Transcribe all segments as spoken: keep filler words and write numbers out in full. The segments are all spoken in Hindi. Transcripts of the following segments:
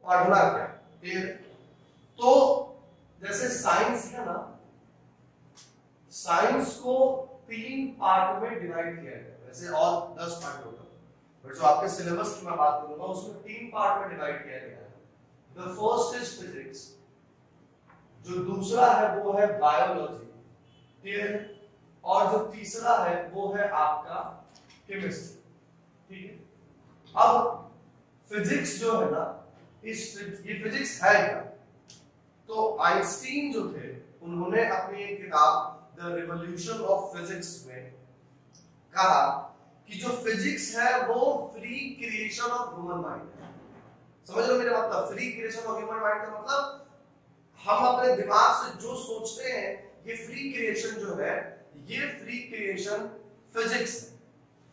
पढ़ना क्या है। तो जैसे साइंस है ना, साइंस को तीन पार्ट में डिवाइड किया गया, वैसे और दस पार्ट होगा, बट जो आपके सिलेबस की मैं बात करूंगा उसमें तीन पार्ट में डिवाइड किया गया है। द फर्स्ट इज फिजिक्स, जो दूसरा है वो है बायोलॉजी, क्लियर है, और जो तीसरा है वो है आपका केमिस्ट्री, ठीक है। अब फिजिक्स जो है ना, इस ये फिजिक्स है क्या, तो आइंस्टीन जो थे उन्होंने अपनी एक किताब द रिवॉल्यूशन ऑफ फिजिक्स में कहा कि जो फिजिक्स है वो free creation of human mind है। समझ लो मेरे मतलब, free creation of human mind का मतलब हम अपने दिमाग से जो सोचते हैं ये फ्री क्रिएशन जो है, ये फ्री क्रिएशन फिजिक्स है,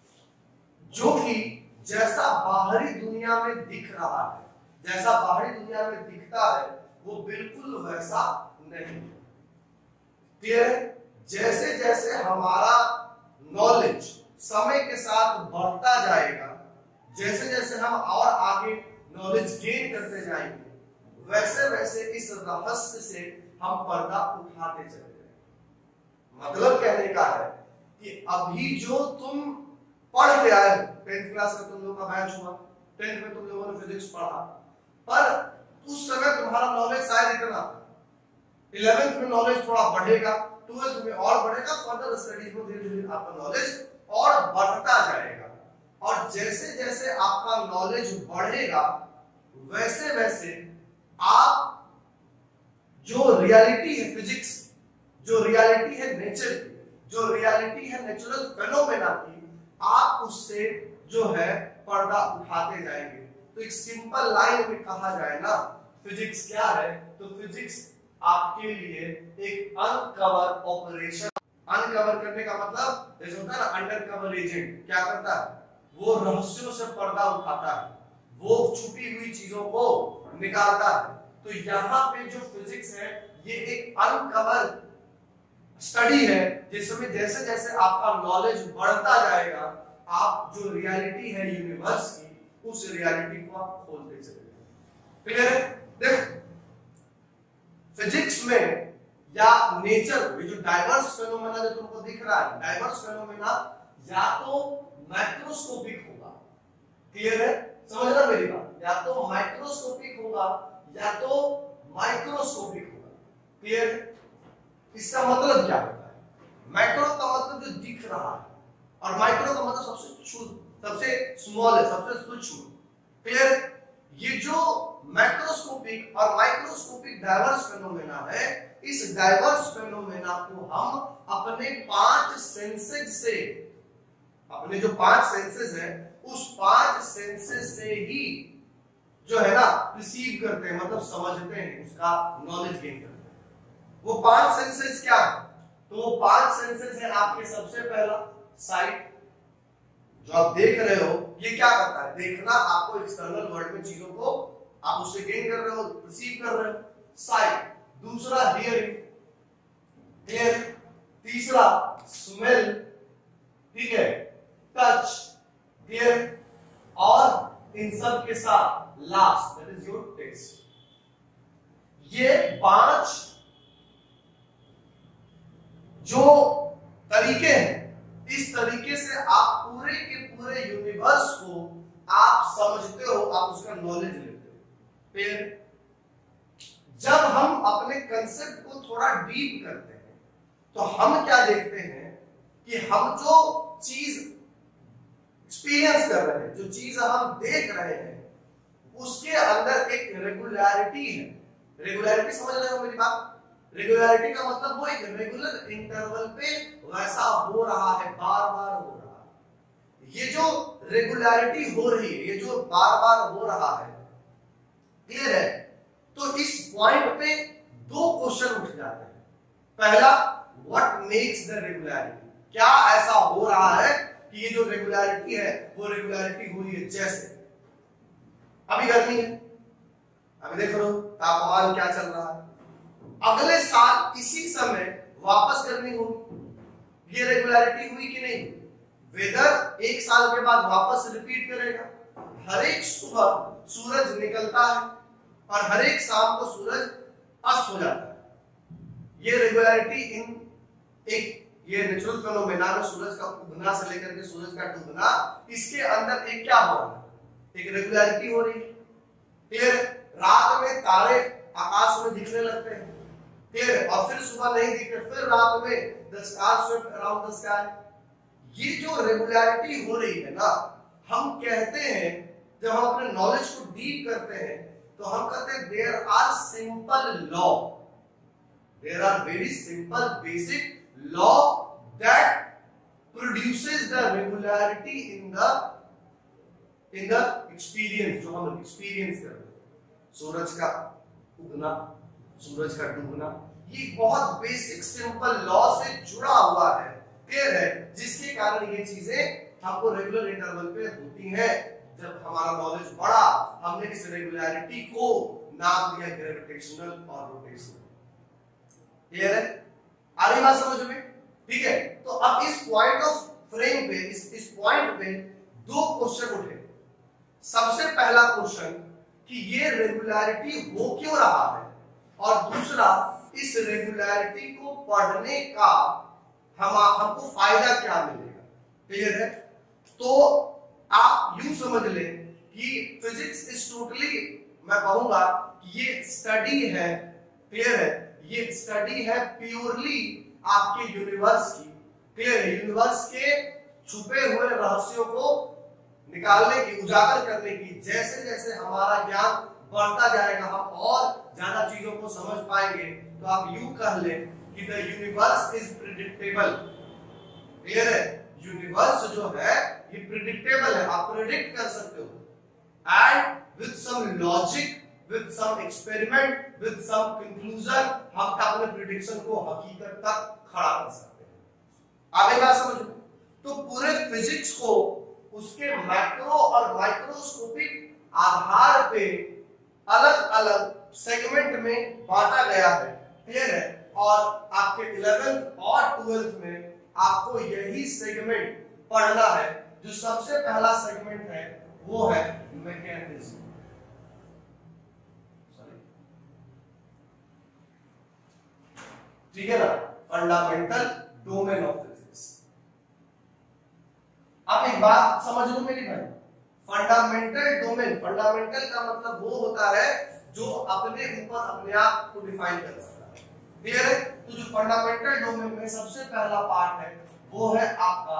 जो कि जैसा बाहरी दुनिया में दिख रहा है, जैसा बाहरी दुनिया में दिखता है वो बिल्कुल वैसा नहीं। क्लियर है? जैसे जैसे हमारा नॉलेज समय के साथ बढ़ता जाएगा, जैसे जैसे हम और आगे नॉलेज गेन करते जाएंगे, वैसे वैसे इस रहस्य से हम पर्दा उठाते चले जाएंगे। मतलब कहने का है कि अभी जो तुम पढ़ के आए, टेंथ क्लास में तुम लोगों का बैच हुआ, टेंथ में तुम लोगों ने फिजिक्स पढ़ा, पर उस समय तुम्हारा नॉलेज शायद इतना था, इलेवेंथ में नॉलेज थोड़ा बढ़ेगा, ट्वेल्थ में और बढ़ेगा, फर्दर स्टडीज में धीरे धीरे आपका नॉलेज और बढ़ता जाएगा, और जैसे जैसे आपका नॉलेज बढ़ेगा वैसे वैसे आप जो रियलिटी है फिजिक्स, जो रियलिटी है नेचर की, जो रियलिटी है नेचुरल फेनोमेना की, आप उससे जो है पर्दा उठाते जाएंगे। तो एक सिंपल लाइन में कहा जाए ना, फिजिक्स क्या है, तो फिजिक्स आपके लिए एक अनकवर ऑपरेशन, अनकवर करने का मतलब जैसे होता है ना अंडर कवर एजेंट, क्या करता है वो रहस्यों से पर्दा उठाता है, वो छुपी हुई चीजों को निकालता है। तो यहाँ पे जो फिजिक्स है ये एक अनकवर स्टडी है, जिसमें जैसे जैसे आपका नॉलेज बढ़ता जाएगा, आप जो रियलिटी है यूनिवर्स की, उस रियलिटी को आप खोलते चले। क्लियर है? देख फिजिक्स में या नेचर में जो डाइवर्स फेनोमेना जो तुमको दिख रहा है, डाइवर्स फेनोमेना या तो माइक्रोस्कोपिक होगा, क्लियर है, समझना मेरी बात, या तो माइक्रोस्कोपिक होगा या तो माइक्रोस्कोपिक होगा, क्लियर है। इसका मतलब क्या होता है, मैक्रो का मतलब जो दिख रहा है, और माइक्रो का मतलब सबसे छोटा, सबसे स्मॉल है, सबसे सूक्ष्म, क्लियर। ये जो मैक्रोस्कोपिक और माइक्रोस्कोपिक डाइवर्स फेनोमेना है, इस डाइवर्स फेनोमेना को हम अपने पांच सेंसेस से, अपने जो पांच सेंसेस हैं उस पांच सेंसेस से ही जो है ना रिसीव करते हैं, मतलब समझते हैं, उसका नॉलेज गेन करते हैं। वो पांच सेंसेस क्या है, तो वो पांच सेंसेस है आपके, सबसे पहला साइट, जो आप देख रहे हो, ये क्या करता है, देखना, आपको एक्सटर्नल वर्ल्ड में चीजों को आप उससे गेन कर रहे हो, रिसीव कर रहे हो, साइट। दूसरा हियरिंग, हियर। तीसरा स्मेल, ठीक है, टच, हियर, और इन सब के साथ last that is your test. ये पांच जो तरीके हैं, इस तरीके से आप पूरे के पूरे यूनिवर्स को आप समझते हो, आप उसका नॉलेज लेते हो। फिर जब हम अपने कंसेप्ट को थोड़ा डीप करते हैं तो हम क्या देखते हैं कि हम जो चीज एक्सपीरियंस कर रहे हैं, जो चीज हम देख रहे हैं, उसके अंदर एक रेगुलरिटी है। रेगुलरिटी समझ रहे हो मेरी बात? रेगुलरिटी का मतलब वो एक रेगुलर इंटरवल पे वैसा हो रहा है, बार बार हो रहा है। ये जो रेगुलरिटी हो रही है, ये जो बार बार हो रहा है, क्लियर है? तो इस पॉइंट पे दो क्वेश्चन उठ जाते हैं। पहला, व्हाट मेक्स द रेगुलरिटी, क्या ऐसा हो रहा है कि ये जो रेगुलरिटी है वो रेगुलरिटी हो रही है। जैसे अभी गर्मी है, अभी देख लो तापमान क्या चल रहा है, अगले साल इसी समय वापस गर्मी होगी, ये रेगुलरिटी हुई कि नहीं? वेदर एक साल के बाद वापस रिपीट करेगा। हर एक सुबह सूरज निकलता है, और हर एक शाम को सूरज अस्त हो जाता है। ये रेगुलरिटी इन एक ये नेचुरल फेनोमेना में सूरज का उगना से लेकर के सूरज का डूबना, इसके अंदर एक क्या हो रहा है, एक रेगुलरिटी हो रही है। क्लियर? रात में तारे आकाश में दिखने लगते हैं, क्लियर, और फिर सुबह नहीं दिखते, फिर रात में the stars sweep around the sky. ये जो रेगुलरिटी हो रही है ना, हम कहते हैं जब हम अपने नॉलेज को डीप करते हैं तो हम कहते हैं there are simple law, there are very simple basic law that produces the regularity in the in the experience, जो हम एक्सपीरियंस करते हैं। सूरज का उगना, सूरज का डूबना, ये बहुत बेसिक सिंपल लॉ से जुड़ा हुआ है, क्लियर है, जिसके कारण ये चीजें हमको रेगुलर इंटरवल पे होती हैं। जब हमारा नॉलेज बढ़ा, हमने इस रेगुलरिटी को नाम दिया ग्रेविटेशनल और रोटेशनल। क्लियर है? आ रही बात समझ में? ठीक है, तो अब इस पॉइंट ऑफ फ्रेम पे, इस इस पॉइंट पे दो क्वेश्चन उठे। सबसे पहला क्वेश्चन कि ये रेगुलरिटी हो क्यों रहा है, और दूसरा इस रेगुलरिटी को पढ़ने का हम हमको फायदा क्या मिलेगा। क्लियर है? तो आप यूं समझ लें कि फिजिक्स इज टोटली, मैं कहूंगा कि ये स्टडी है, क्लियर है, ये स्टडी है प्योरली आपके यूनिवर्स की, क्लियर है, यूनिवर्स के छुपे हुए रहस्यों को निकालने की, उजागर करने की। जैसे जैसे हमारा ज्ञान बढ़ता जाएगा, हम और ज्यादा चीजों को समझ पाएंगे। तो आप यूं कह लें कि the universe is predictable. Clear है? यूनिवर्स जो है ये प्रिडिक्टेबल है, आप प्रिडिक्ट कर सकते हो, and with some logic, with some experiment, with some conclusion, हम अपने प्रिडिक्शन को हकीकत तक खड़ा कर सकते हैं। आगे बात समझ लो। तो पूरे फिजिक्स को उसके मैक्रो और माइक्रोस्कोपिक आधार पे अलग अलग सेगमेंट में बांटा गया है। क्लियर है? और आपके इलेवेंथ और ट्वेल्थ में आपको यही सेगमेंट पढ़ना है। जो सबसे पहला सेगमेंट है वो है मैकेनिज्म। ठीक है ना? Fundamental domain of physics. अब एक बात समझ लो मेरी भाई, फंडामेंटल डोमेन, फंडामेंटल का मतलब वो होता है जो अपने ऊपर अपने आप को डिफाइन कर सकता है। क्लियर है? तो जो फंडामेंटल डोमेन में सबसे पहला पार्ट है वो है आपका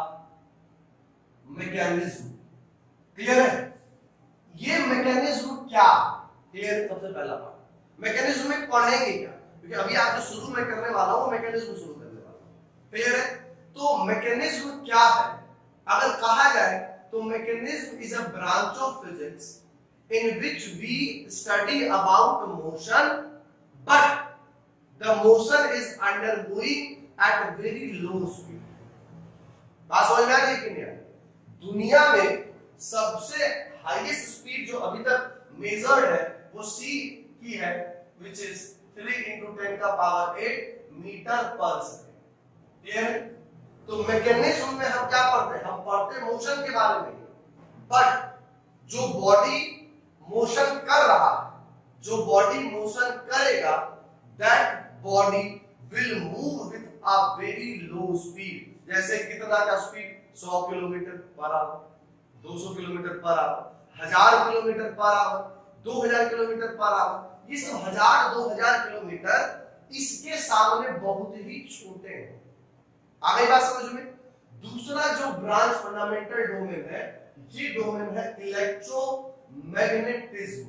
मैकेनिज्म। क्लियर है? ये मैकेनिज्म क्या? क्लियर? सबसे पहला पार्ट मैकेनिज्म में पढ़ेंगे क्या, क्योंकि अभी आप जो शुरू में करने वाला हूं मैकेनिज्म शुरू करने वाला हूं। क्लियर है? तो मैकेनिज्म क्या है अगर कहा जाए तो mechanism is a branch of physics in which we study about motion, but the motion is undergoing at a very low speed. बात समझ में आ रही है कि नहीं? दुनिया में सबसे हाईएस्ट स्पीड जो अभी तक मेजर्ड है वो c की है, which is three into ten का पावर eight मीटर पर सेकेंड। क्लियर है? तो मैकेनिज्म में हम क्या पढ़ते हैं? हम पढ़ते मोशन के बारे में, बट जो बॉडी मोशन कर रहा है, जो बॉडी मोशन करेगा, that body will move with a very low speed. जैसे कितना का स्पीड? सौ किलोमीटर पर आवर, दो सौ किलोमीटर पर आवर, हजार किलोमीटर पर आवर, दो हजार किलोमीटर पर आवर। ये सब हजार दो हजार किलोमीटर इसके सामने बहुत ही छोटे हैं। आगे बात समझ में? दूसरा जो ब्रांच फंडामेंटल डोमेन है, ये डोमेन है इलेक्ट्रो मैग्नेटिज्म।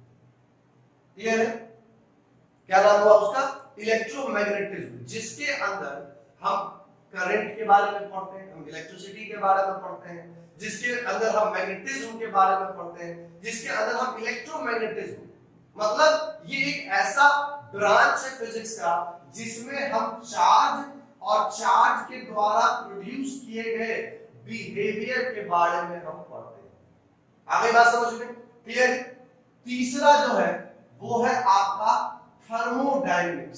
क्लियर है? क्या नाम हुआ उसका? इलेक्ट्रोमैग्नेटिज्म, जिसके अंदर हम करंट के बारे में पढ़ते हैं, हम इलेक्ट्रिसिटी के बारे में पढ़ते हैं, जिसके अंदर हम मैग्नेटिज्म के बारे में पढ़ते हैं, जिसके अंदर हम इलेक्ट्रोमैग्नेटिज्म, मतलब ये एक ऐसा ब्रांच है फिजिक्स का जिसमें हम चार्ज और चार्ज के द्वारा प्रोड्यूस किए गए बिहेवियर के बारे में हम पढ़ते हैं। आगे बात समझ में? क्लियर? तीसरा जो है वो है आपका थर्मोडायनेमिक्स।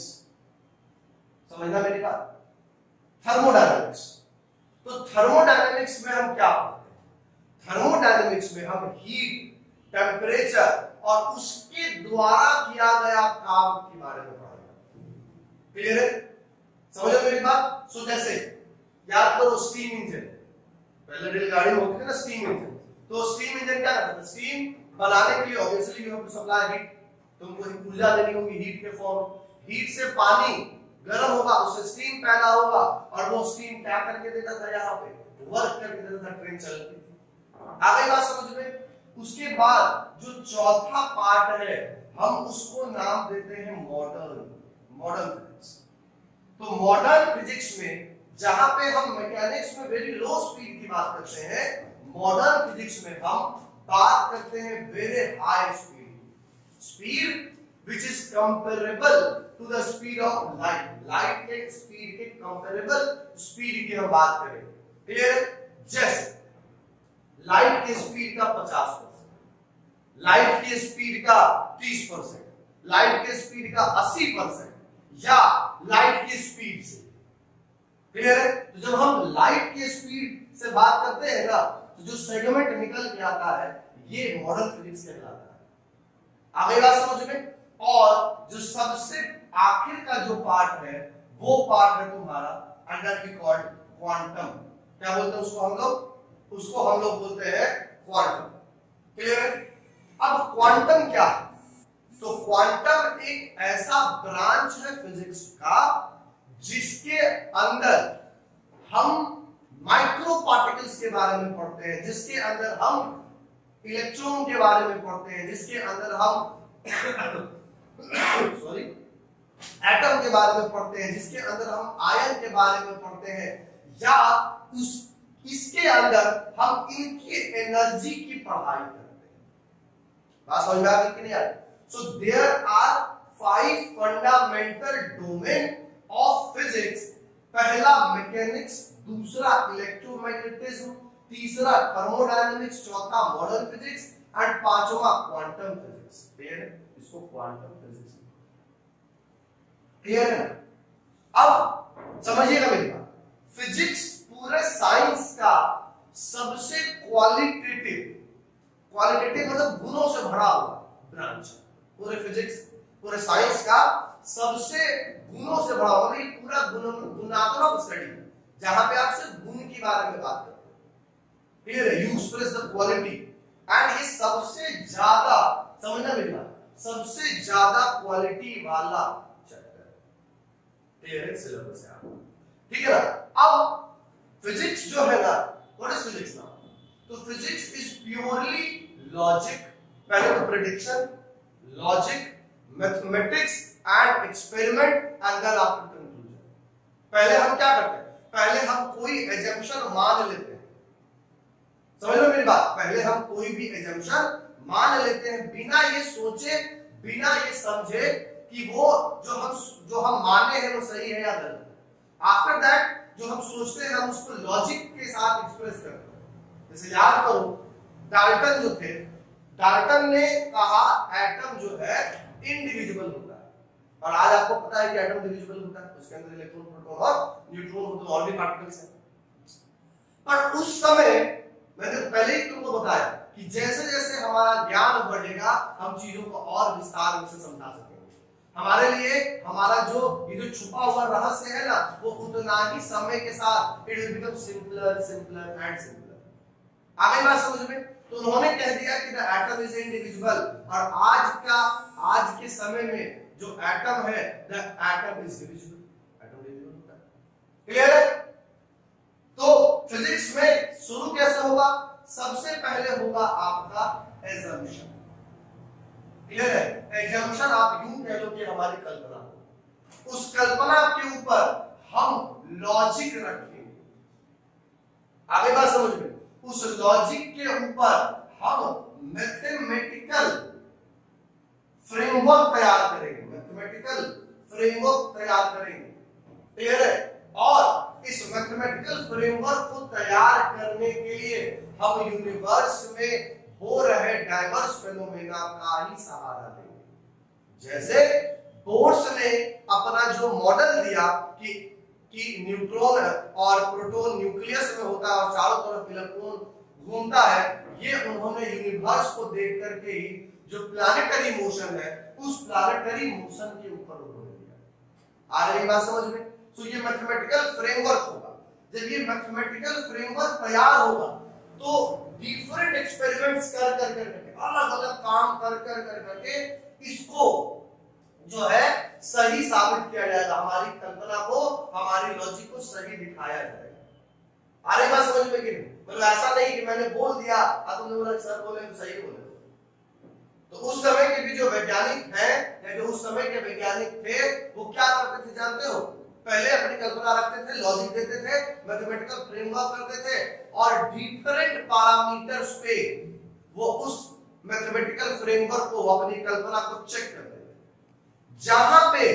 समझना मेरी बात? थर्मोडायनेमिक्स। तो थर्मोडायनेमिक्स में हम क्या पढ़ते हैं? थर्मोडायनेमिक्स में हम हीट, टेम्परेचर और उसके द्वारा किया गया काम के बारे में पढ़ेगा। क्लियर है? समझो मेरी बात? सो जैसे याद करो स्टीम इंजन, पहले रेलगाड़ी में होती थी ना स्टीम इंजन, तो स्टीम इंजन क्या करता था? स्टीम बनाने के लिए obviously you have to supply heat, तुमको ऊर्जा देनी होगी हीट के फॉर्म, हीट से पानी गर्म होगा, उससे स्टीम पैदा होगा और वो स्टीम क्या करके देता था? यहाँ पे वर्क करके देता था, ट्रेन चलती थी। आगे बात समझ में? उसके बाद जो चौथा पार्ट है हम उसको नाम देते हैं मॉडर्न मॉडर्न फिजिक्स। तो मॉडर्न फिजिक्स में जहां पे हम मैकेनिक्स में वेरी लो स्पीड की बात करते हैं, मॉडर्न फिजिक्स में हम बात करते हैं very high speed, speed which is comparable to the speed of light, light के स्पीड के comparable स्पीड की हम बात करें। क्लियर? जैसे लाइट के स्पीड का पचास परसेंट, लाइट के स्पीड का तीस परसेंट, लाइट के स्पीड का अस्सी परसेंट या लाइट की स्पीड से। क्लियर है? तो जब हम लाइट की स्पीड से बात करते हैं ना, तो जो सेगमेंट निकल के आता है ये मॉडर्न फिजिक्स कहलाता है। आगे बात समझ में? और जो सबसे आखिर का जो पार्ट है वो पार्ट है तुम्हारा अंडर की कॉल्ड क्वांटम। क्या बोलते हैं उसको हम लोग? उसको हम लोग बोलते हैं क्वांटम। क्लियर है? अब क्वांटम क्या है? तो क्वांटम एक ऐसा ब्रांच है फिजिक्स का जिसके अंदर हम माइक्रो पार्टिकल्स के बारे में पढ़ते हैं, जिसके अंदर हम इलेक्ट्रॉन के बारे में पढ़ते हैं, जिसके अंदर हम सॉरी एटम के बारे में पढ़ते हैं, जिसके अंदर हम आयन के बारे में पढ़ते हैं, या उस इसके अंदर हम इनकी एनर्जी की पढ़ाई करते हैं। बात समझ में आ गई कि नहीं आ रही? So there are five fundamental domain of physics. पहला मैकेनिक्स, दूसरा इलेक्ट्रोमैग्नेटिज्म, तीसरा थर्मोडायनामिक्स, चौथा मॉडर्न फिजिक्स एंड पांचवा क्वांटम फिजिक्स। क्लियर है? इसको क्वांटम फिजिक्स क्लियर है? अब समझिएगा मेरी बात, फिजिक्स पूरे साइंस का सबसे क्वालिटेटिव, क्वालिटेटिव मतलब गुणों से भरा हुआ ब्रांच। पूरे फिजिक्स, पूरे साइंस का सबसे गुणों से भरा हुआ, मतलब ये पूरा गुणात्मक स्टडी जहां पे आप सिर्फ गुण के बारे में बात करते हैं। क्लियर है? You express the quality and ये सबसे ज्यादा, समझना मेरी बात, सबसे ज्यादा क्वालिटी वाला चैप्टर। क्लियर है? सिलेबस है आपका, ठीक है ना? अब फिजिक्स जो है ना, व्हाट इज फिजिक्स नाउ? तो फिजिक्स इज प्योरली लॉजिक, पहले तो prediction, logic, mathematics and experiment and then after conclusion. पहले हम क्या करते हैं? पहले हम कोई एजम्पशन मान लेते हैं। समझ लो मेरी बात, पहले हम कोई भी एजम्पशन मान लेते हैं बिना ये सोचे, बिना ये समझे कि वो जो हम जो हम माने हैं वो सही है या गलत है। आफ्टर दैट जो हम सोचते हैं हम उसको लॉजिक के साथ एक्सप्रेस करते हैं। जैसे याद करो डाल्टन जो थे, डाल्टन ने कहा एटम जो है इनडिविजिबल होता है, और आज आपको पता है कि एटम डिविजिबल होता है, उसके अंदर इलेक्ट्रॉन, प्रोटॉन और न्यूट्रॉन होते हैं, और भी पार्टिकल्स हैं। पर उस समय मैंने पहले ही तुमको बताया कि जैसे जैसे हमारा ज्ञान बढ़ेगा हम चीजों को और विस्तार से समझा सकेंगे। हमारे लिए हमारा जो ये जो छुपा हुआ रहस्य है ना, वो उतना ही समय के साथ it will become simpler simpler and simpler. आगे बात समझ में? तो उन्होंने कह दिया कि द एटम इज इंडिविजिबल, और आज का आज के समय में जो एटम है the atom is divisible, atom divisible होता है। क्लियर है? तो फिजिक्स में शुरू कैसे होगा? सबसे पहले होगा आपका एजम्पशन। क्लियर है? एजम्पशन आप यूं कह लो कि हमारी कल्पना हो, उस कल्पना के ऊपर हम लॉजिक रखेंगे। आगे बात समझ में? उस लॉजिक के ऊपर हम मैथमेटिकल फ्रेमवर्क तैयार करेंगे, मैथमेटिकल फ्रेमवर्क तैयार करेंगे। क्लियर है? और इस मैथमेटिकल फ्रेमवर्क को तैयार करने के लिए हम यूनिवर्स में हो रहे डाइवर्स फेनोमेना का ही सहारा लेंगे। जैसे बोर्स ने अपना जो मॉडल दिया कि कि न्यूट्रॉन और प्रोटॉन न्यूक्लियस में होता है और चारों तरफ इलेक्ट्रॉन घूमता है, ये उन्होंने यूनिवर्स को देख करके ही जो प्लैनेटरी मोशन है उस प्लैनेटरी मोशन के ऊपर उन्होंने दिया। आ रही बात समझ में? तो ये मैथमेटिकल फ्रेमवर्क होगा। जब ये मैथमेटिकल फ्रेमवर्क तैयार होगा तो डिफरेंट एक्सपेरिमेंट्स कर कर कर करके अलग अलग काम कर कर कर करके इसको जो है सही साबित किया जाएगा, हमारी कल्पना को, हमारी लॉजिक को सही दिखाया जाएगा। आ रही बात समझ में कि नहीं? मतलब ऐसा नहीं कि मैंने बोल दिया और तुमने बोला सर बोले तो सही बोले। तो उस समय के भी जो वैज्ञानिक हैं या जो उस समय के वैज्ञानिक थे वो क्या करते थे जानते हो? पहले अपनी कल्पना रखते थे, लॉजिक देते थे, मैथमेटिकल फ्रेमवर्क करते थे और डिफरेंट पैरामीटर्स पे वो उस मैथमेटिकल फ्रेमवर्क को, अपनी कल्पना को चेक करते थे। जहां पे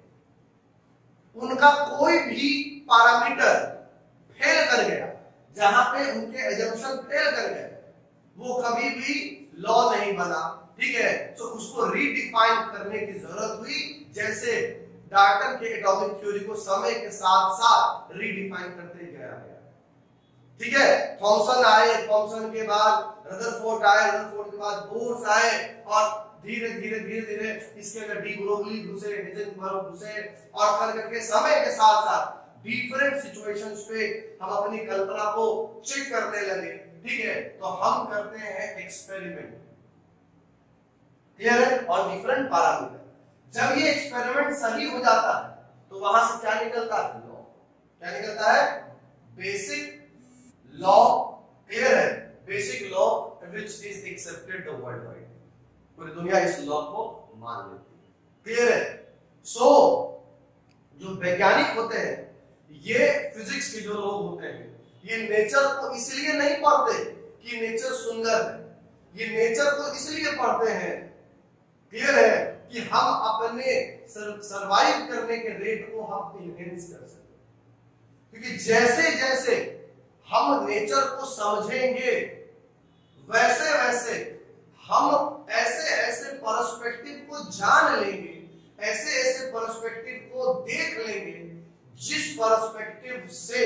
उनका कोई भी पैरामीटर फेल कर गया, जहां पे उनके एजम्पशन फेल कर गए, वो कभी भी लॉ नहीं बना। ठीक है, तो उसको रीडिफाइन करने की जरूरत हुई, जैसे डाल्टन के एटॉमिक थ्योरी को समय के साथ साथ रीडिफाइन करते गया गया। ठीक है, थॉमसन आए, थॉमसन के बाद रदरफोर्ड आए, रदरफोर्ड के बाद बोर्स आए और धीरे धीरे धीरे धीरे इसके अंदर डी ब्रोगली घुसे, हिजेनबर्ग घुसे और कर करके समय के साथ साथ डिफरेंट सिचुएशंस पे हम अपनी कल्पना को चेक करने लगे। ठीक है, तो हम करते हैं एक्सपेरिमेंट, क्लियर है, और डिफरेंट पैरामीटर। जब ये एक्सपेरिमेंट सही हो जाता है तो वहां से क्या निकलता है? लॉ। क्या निकलता है? Basic law. क्लियर है, basic law which is accepted the world wide. पूरी दुनिया इस लॉ को मान लेती है। क्लियर है। सो जो वैज्ञानिक होते हैं, ये फिजिक्स के जो लोग होते हैं, ये नेचर को इसलिए नहीं पढ़ते कि नेचर सुंदर है, ये नेचर को इसलिए पढ़ते हैं, क्लियर है, कि हम अपने सरवाइव करने के रेट को हम इनहेंस कर सकें। क्योंकि जैसे जैसे हम नेचर को समझेंगे वैसे वैसे हम ऐसे ऐसे पर्सपेक्टिव को जान लेंगे, ऐसे ऐसे पर्सपेक्टिव को देख लेंगे जिस पर्सपेक्टिव से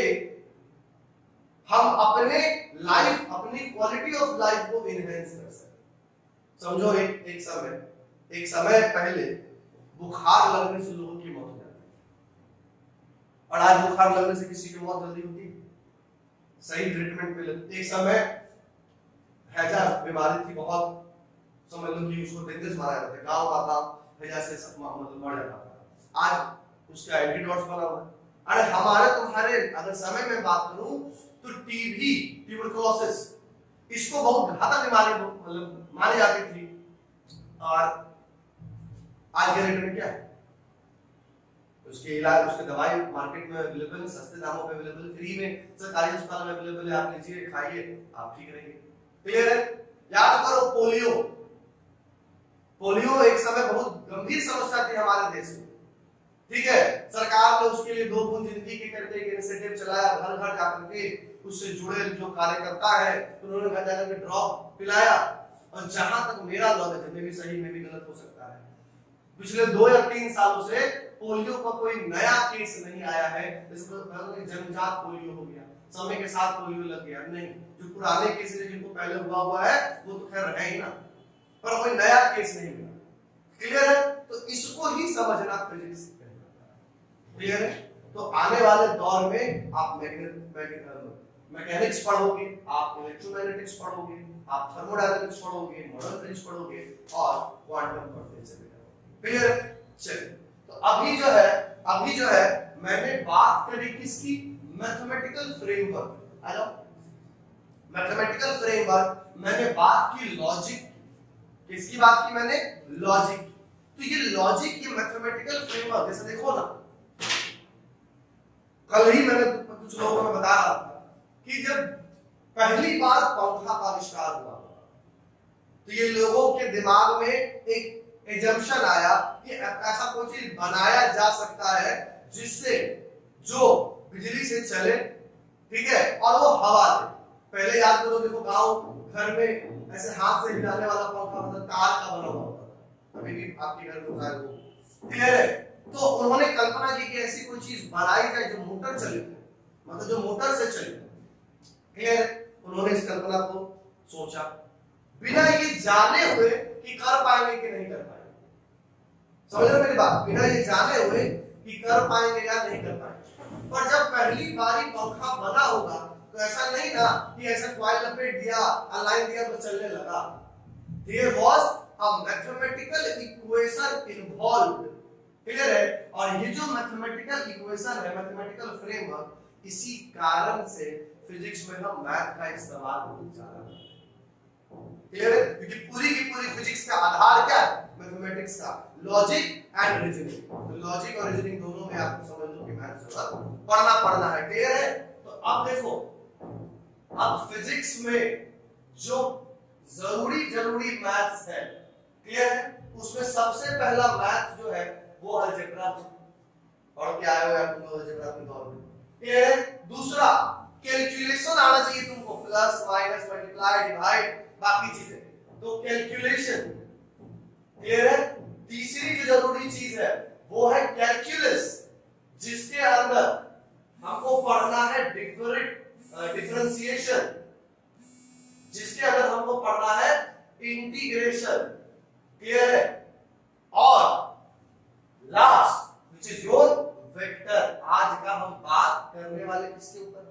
हम अपने लाइफ, अपनी क्वालिटी ऑफ लाइफ को इनहेंस कर सकते। समझो एक एक समय एक समय पहले बुखार लगने से लोगों की मौत हो जाती है और आज बुखार लगने से किसी की मौत जल्दी होती है, सही ट्रीटमेंट पे लगती। एक समय हैजा बीमारी थी, बहुत समझ लो कि उसको डेंजरस मारा जाता था, गांव का था, हैजा से सब मतलब मर जाता था। आज उसका एंटीडोट्स बना हुआ है। अरे हमारे तुम्हारे अगर समय में बात करूं तो टीबी, ट्यूबरकुलोसिस, इसको बहुत घातक बीमारी मतलब मानी जाती थी, और आज के रेट में क्या है? उसके इलाज, उसके दवाई मार्केट में अवेलेबल है, सस्ते दामों पे अवेलेबल, फ्री में सरकारी अस्पताल में अवेलेबल है। आप लीजिए, खाइए, आप ठीक रहिए। क्लियर है। याद करो पोलियो। पोलियो एक समय बहुत गंभीर समस्या थी हमारे देश में। ठीक है, सरकार ने उसके लिए दो बूंद जिंदगी के करके एक इनिशिएटिव चलाया, घर घर जाकर के उससे जुड़े जो कार्यकर्ता है उन्होंने घर जाकर के ड्रॉप पिलाया। और जहां तक मेरा नॉलेज है, मे भी सही में भी गलत हो सकता है, पिछले दो या तीन सालों से पोलियो का कोई नया केस नहीं आया है। जन्मजात पोलियो हो गया, समय के साथ पोलियो लग गया, नहीं। जो पुराने केस है जिनको पहले हुआ हुआ है वो तो खैर है ही ना, पर कोई नया केस नहीं मिला। क्लियर है। तो इसको ही समझना फिजिक्स क्लियर है। तो आने वाले दौर में आप मैकेनिक्स पढ़ोगे, आप इलेक्ट्रोमैग्नेटिक्स पढ़ोगे, आप थर्मोडायनामिक्स पढ़ोगे, मॉडर्न फिजिक्स पढ़ोगे और क्वांटम पढ़ते चले जाओगे। क्लियर है। चलिए, तो अभी जो है अभी जो है मैंने बात करी किसकी? Mathematical framework. Hello, mathematical framework मैंने बात की लॉजिक। किसकी बात की मैंने? लॉजिक। तो ये लॉजिक, ये मैथमेटिकल फ्रेमवर्क, जैसे देखो ना, कल ही मैंने कुछ लोगों को बता रहा था कि जब पहली बार पंखा का आविष्कार हुआ तो ये लोगों के दिमाग में एक एजम्पशन आया कि ऐसा कोई चीज बनाया जा सकता है जिससे जो बिजली से चले, ठीक है, और वो हवा दे। पहले याद करो, देखो गांव घर में ऐसे हाथ से हिलाने वाला पंखा मतलब तार का बना हुआ होता था, अभी भी आपके घर में होता है वो। क्लियर है। तो उन्होंने कल्पना की कि ऐसी कोई चीज बनाई जाए जो मोटर चले, मतलब जो मोटर से चले। क्लियर। उन्होंने इस कल्पना को सोचा बिना ये जाने हुए कि कि कर पाएंगे कि नहीं कर पाएंगे। समझ रहे मेरी बात, बिना ये जाने हुए कि कर पाएंगे या नहीं कर पाएंगे। पर जब पहली बारी पंखा बना होगा तो ऐसा नहीं ना कि ऐसा कॉइल लपेट दिया, अलाइन दिया तो चलने लगा। There was a mathematical equation involved, clear है। और ये जो मैथमेटिकल इक्वेशन है, मैथमेटिकल फ्रेमवर्क, इसी कारण से फिजिक्स में हम मैथ का इस्तेमाल बहुत ज्यादा करते हैं, क्लियर है। क्योंकि पूरी की पूरी फिजिक्स का आधार क्या है, मैथमेटिक्स का, लॉजिक एंड रीजनिंग। तो लॉजिक और रीजनिंग दोनों में आपको समझ लो कि मैथ जरूरत पढ़ना पड़ना है, क्लियर है। तो अब देखो, अब फिजिक्स में जो जरूरी जरूरी मैथ्स है, क्लियर है, उसमें सबसे पहला मैथ जो है वो अलजेब्रा है। और क्या है वो यार, तुम अलजेब्रा के दौर में, क्लियर है। दूसरा कैलकुलेशन आना चाहिए तुमको, प्लस माइनस मल्टीप्लाई डिवाइड बाकी चीजें, तो कैलकुलेशन, क्लियर है। तीसरी जो जरूरी चीज है वो है कैलकुलस, जिसके अंदर हमको पढ़ना है डिफरेंट डिफरेंशिएशन, जिसके अंदर हमको पढ़ना है इंटीग्रेशन, क्लियर है। और last which is your vector. आज का हम बात करने वाले किसके ऊपर,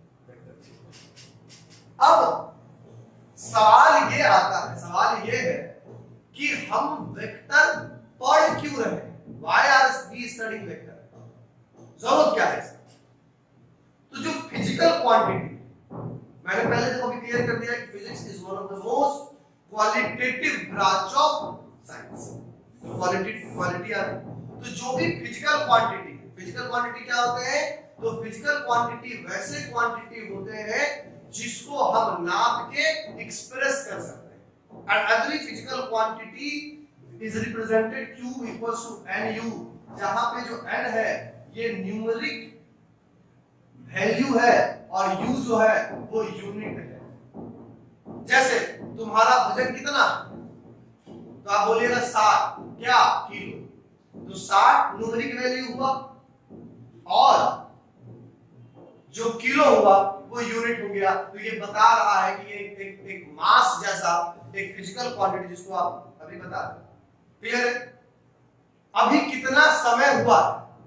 वेक्टर। अब सवाल ये आता है, सवाल ये है कि हम वेक्टर पढ़ क्यों रहे हैं, why are we studying vector, जरूरत क्या है इसकी। तो जो फिजिकल क्वांटिटी, मैंने पहले देखो भी क्लियर कर दिया कि physics is one of the most qualitative branch of science. तो क्वालिटी क्वालिटी आ रही, तो जो भी फिजिकल क्वांटिटी, फिजिकल क्वांटिटी क्या होते हैं, तो फिजिकल क्वांटिटी वैसे क्वांटिटी होते हैं जिसको हम नाप के एक्सप्रेस कर सकते हैं। And every physical quantity is represented q equals to nu, जहां पे जो n है ये न्यूमेरिक वैल्यू है और u जो है वो यूनिट है। जैसे तुम्हारा वजन कितना, तो आप बोलिएगा साठ, क्या किलो, तो साठ न्यूमेरिक वैल्यू हुआ और जो किलो हुआ वो यूनिट हो गया। तो ये बता रहा है कि ये एक, एक, एक मास जैसा एक फिजिकल क्वांटिटी जिसको आप अभी बता रहे, क्लियर है। अभी कितना समय हुआ